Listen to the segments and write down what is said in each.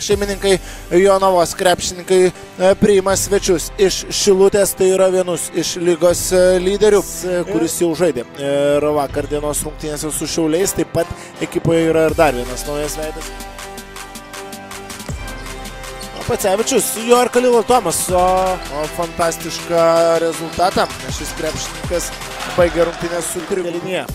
šeimininkai Jonavos krepšininkai priima svečius iš Šilutės, tai yra vienus iš lygos lyderių, kuris jau žaidė ir vakar dienos rungtynėse su Šiauliais. Taip pat ekipoje yra ir dar vienas naujas veidas. Pacevičius, jo ir Kalilo Tomas, fantastišką rezultatą. Šis krepšininkas baigė rungtynės su linija.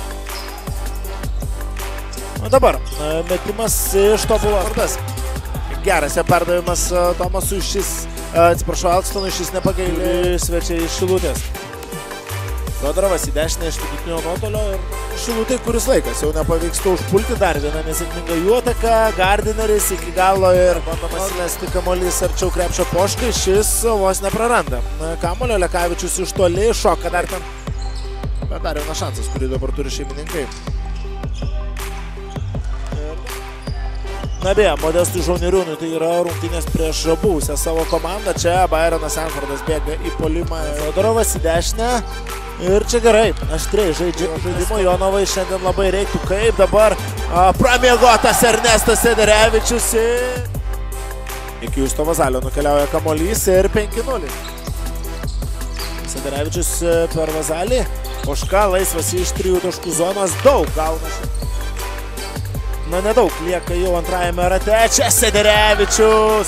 O dabar metimas iš tobulo vardas. Geras perdavimas Tomasui, Alstonui, šis nepagailė svečiai iš Šilutės. Fedorovas į dešinę iš vidutinio nuotolio ir Šilutė, kuris laikas jau nepavyksta užpulti. Dar viena nesėkminga jų ataka, Gardineris iki galo ir bandomas įmesti kamuolys arčiau krepšio Poškai, šis vos nepraranda kamuolio. Lekavičius iš toli šoka dar ten, bet dar vienas šansas, kurį dabar turi šeimininkai. Na beje, Modestui Žauneriūnui tai yra rungtynės prieš buvusią savo komandą. Čia Byronas Enfordas bėga į puolimą. Fedorovas į dešinę. Ir čia gerai, aštriai žaidimo Jonavai šiandien labai reiktų. Kaip dabar pramiegotas Ernestas Sederevičius. Iki Justo Vazalio nukeliauja kamuolys ir 5-0. Sederevičius per Vazalį. Poška laisvas iš 3 taškų zonos. Daug gauna. Na, nedaug lieka jau antrajame rate. Čia Sederevičius.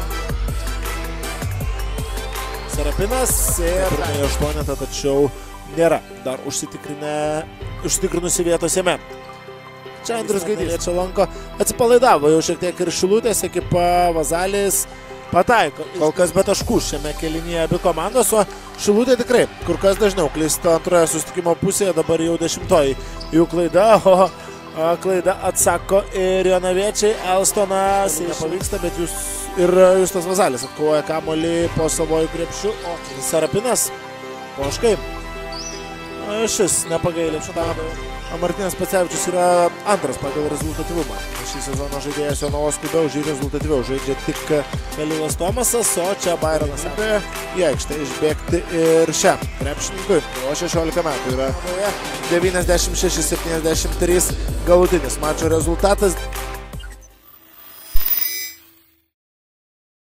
Serapinas ir 8, tačiau nėra dar užsitikrinusi vietos jame. Čia Andrius Gaidys čia lanko. Atsipalaidavo jau šiek tiek ir Šilutės ekipa. Vazalis pataiko. Kol kas be taškų šiame kėlinyje abi komandos, o Šilutė tikrai kur kas dažniau klysta antroje susitikimo pusėje. Dabar jau 10-oji jų klaida, o klaida atsako ir jonaviečiai. Alstonas nepavyksta, bet Justas Vazalis atkovoja kamuolį po savojų krepšių, o Serapinas Poškai. Šis nepagailė. Martynas Pacevičius yra antras pagal rezultatyvumą. Šį sezoną žaidėjas Jonavos klube už jį rezultatyviau žaidžia tik Kalilas Tomasas, o čia Byronas apėjo į aikštę išbėgti ir šiam krepšininkui. O 16 metų yra 96-73 galutinis mačo rezultatas.